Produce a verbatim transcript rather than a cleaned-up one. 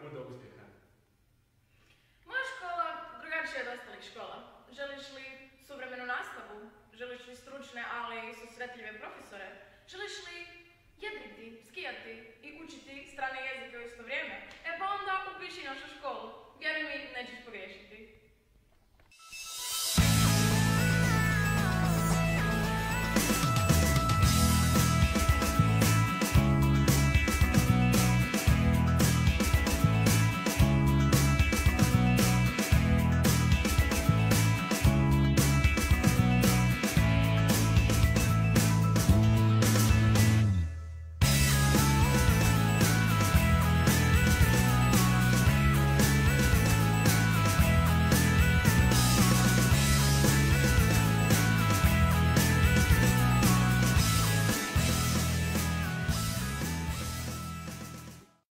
puta uspjeha? Moja škola drugačija je od ostalih škola. Želiš li suvremenu nastavu? Želiš li stručne, ali i susretljive profesore? Želiš li jedriti, skijati i učiti strane jezike u isto vrijeme? E pa onda upiši našu školu. Vjeruj mi, nećeš pogriješiti.